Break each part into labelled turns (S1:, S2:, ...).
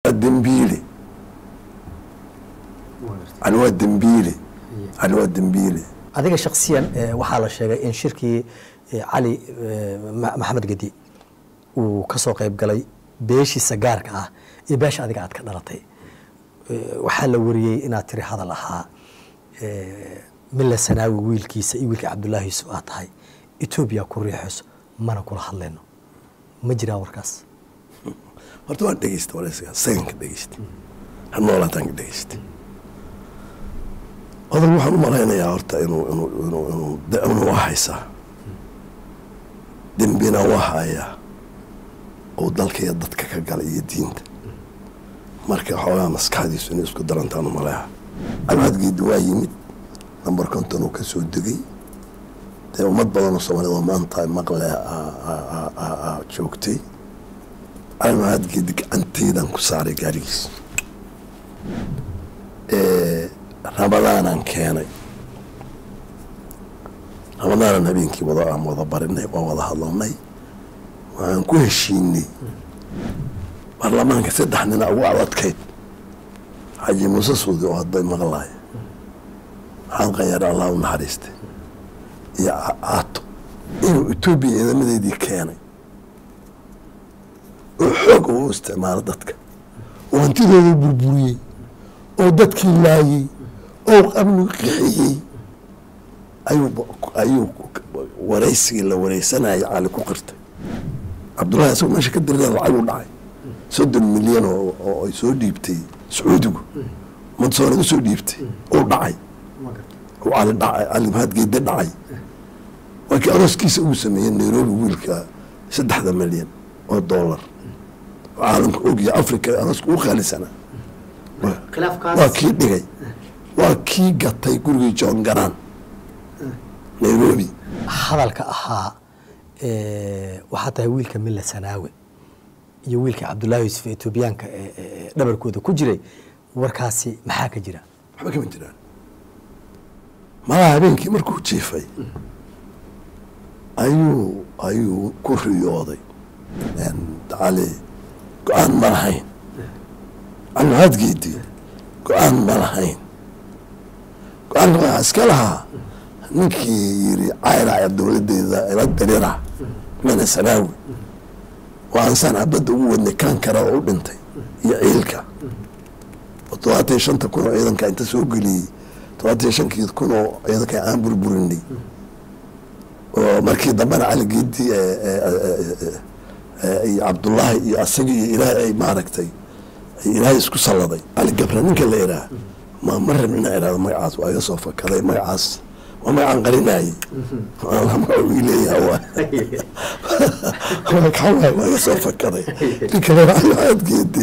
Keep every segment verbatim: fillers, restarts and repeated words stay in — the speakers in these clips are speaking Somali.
S1: الدنبيلي علوة الدنبيلي علوة الدنبيلي
S2: هذيك شخصيا وحالة شيء إن شركي علي محمد قدي وكسو قيب قلي بيشي سجارك آه يباش هذيك عاد كدرتي وحال وريي إن تري هذا لها من السناوي ويل كيس ويل عبد الله يوسف هاي إثيوبيا كوريحس ما نقول حلنا مجرى وركاس
S1: هرتوا دقيست ولا سيا سينك دقيست هالمولا تانك دقيست هذا الواحد ما رأينا يا هرتا إنه إنه إنه إنه دائما واحيسا دنبنا واحيا أو ضلك يدتك كقال يدين marka xoolaha maskaxdiisu inay isku darantaan malaha alwaadgeed waa yimid number konton oo ka soo degay ee umad badan oo Soomaaliyeed maanta maqlay a joogtay alwaadgeed gacanteedan ku saaray gaarigiis ee Ramadaanan keenay Ramadaanan habeenkii wada aan wada barinay oo wada hadalnay waan ku heshiinay برلمانك سدح ننا وعلى كيد حاجة مسوسودي وهذا مغلاي حان غير الله ونحرسته يا عطو إنه توبي إذا ما دي كاني وحق واستعمال ضدك وانت ذا البربوري أو ضدك اللاي أو قبل قحي أيوب أيوب وريسي إلا وريسنا على كوكرته عبد الله يسوي ماشي كدر له عيون معي صدق مليون أو يسوي ديبتي سعودي من صار يسوي ديبتي أو دعي وعلى دعي على هاد جد دعي وكأرس كيس أوسمي نيروبي ويلك سد حدا مليون أو دولار عالم أوجي أفريقيا أرس أوخالي سنة
S3: خلاف كاس
S1: وكي دعي وكي قطع يقول جون جران نيروبي
S2: هذا الكأها وحتى ويلك ملة سناوي iyo wiilka Cabdullaahi Yuusuf Etoobiyaanka ee dhabarkooda ku jiray warkaasi maxaa ka jira
S1: waxba kama jiraan malaha habeenkii markuu jiifay ayuu ayuu ku riyooday cali go-aan ma lahayn alwaadgeedii go-aan ma lahayn go-aan waxaa iska lahaa ninkii yiri cayraya dowladeeda ila dariira mana sanaawi وأنسان عبد ودني كان كرا وبنتي يعيلك وطلعتي شنطة كونوا أيضا كان تسوق لي طلعتي شنك يكونوا أيضا كان عم بربرني ومركي دمر على جدي عبد الله يأسقي إلى معركتي إلى يسكو صلدي على جبرانين كلا إلى ما مر من إلى ما يعاص ويصف كذا ما يعاص وما عن قريناي والله ما أقول لي هو هو كحوله ما يصف كذا الكلام على جدي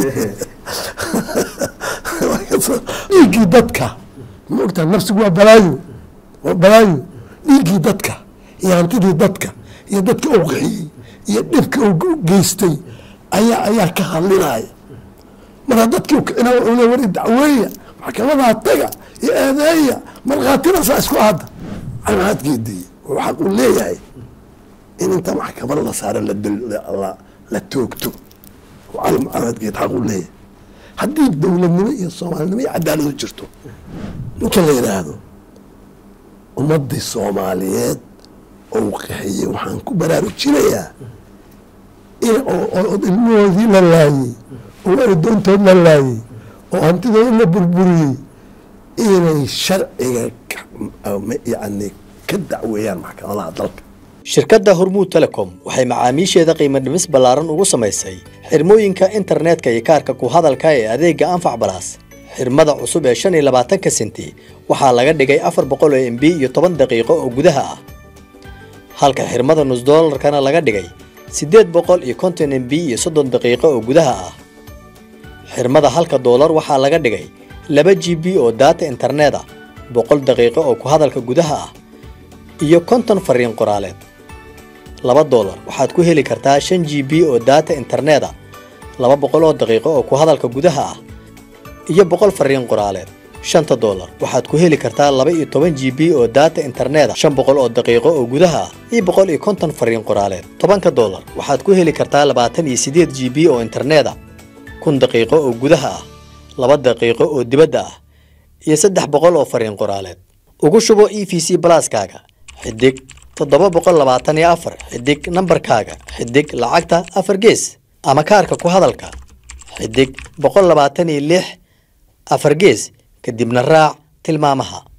S1: يجي دتك نقطة نفسه هو بلايو وبلايو يجي دتك يعني تدي دتك يا دتك أوقعي يا دتك أوجيستي أيا أيا كهاليناي مرة دتك أنا أنا وريد دعوية حكمها الطقة يا هذايا مرغاتنا ساسكو هذا أنا هاد جدي وحقول ليه هاي إن أنت محكمة الله صار للدل الله للتوكتو وعلم أنا هاد جد حقول ليه هدي الدولة النمية الصومالية النمية عدالة وجرته ممكن غير هذا ومضي الصوماليات أوقحية وحنكو برارو تشيليا إيه أو الموذي للاي وأردون تون للاي وأنت دولة بربري إيه الشرع يعني كدعويان محكمة الله عدلك
S2: shirkadda Hormuud Telecom waxay macaamiisheeda qiimo dhimis ballaaran ugu samaysay xirmooyinka internetka iyo kaarka ku hadalka ee adeega Anfac Plus xirmada cusub ee shan iyo labaatan senti waxaa laga dhigay afar boqol oo M B iyo toban daqiiqo oo gudaha ah halka xirmada nus dollarkana laga dhigay sideed boqol iyo konton M B iyo soddon daqiiqo oo gudaha ah xirmada halka dollar waxaa laga dhigay laba G B oo data internet ah boqol daqiiqo oo ku hadalka gudaha ah iyo konton fariin qoraaleed laba dollar waxaad ku heli kartaa shan G B oo data internet ah laba boqol oo daqiiqo oo ku hadalka gudaha ah iyo boqol fariin qoraaleed shanta dollar waxaad ku heli kartaa laba iyo toban G B oo data internet ah shan boqol oo daqiiqo oo gudaha ah iyo boqol iyo konton fariin qoraaleed tobanka dollar waxaad ku heli kartaa labaatan iyo sideed G B oo internet ah kun daqiiqo oo gudaha ah laba daqiiqo oo dibadda ah iyo saddex boqol oo fariin qoraaleed ugu shubo E V C Plus-kaaga xidig toddoba boqol labaatan iyo afar xidig nambarkaaga xidig lacagta afar gees ama kaarka ku hadalka xidig boqol labaatan iyo lix afar gees kadibna raac tilmaamaha